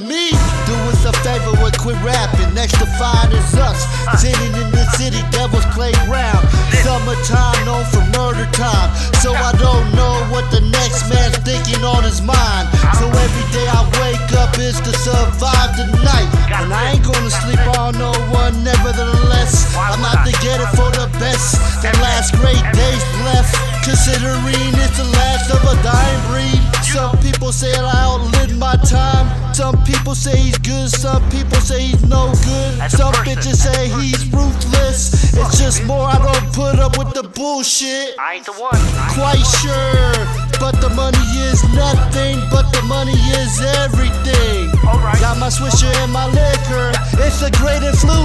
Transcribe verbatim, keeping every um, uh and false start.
me. Do us a favor and quit rapping. Next to fine is us, sitting in the city devil's playground. Summertime known for murder time, so I don't know what the next man's thinking on his mind. So every day I wake up is to survive the night, and I ain't gonna sleep on no one. Nevertheless, I'm out to get it for the best. The last great days left, considering it's the last of a dying breed. Some people say that I outlived my time. Some people say he's good, some people say he's no good. Some bitches say he's ruthless. It's just more I don't put up with the bullshit. I ain't the one. Quite sure, but the money is nothing, but the money is everything. Alright. Got my swisher and my liquor, it's a great influence.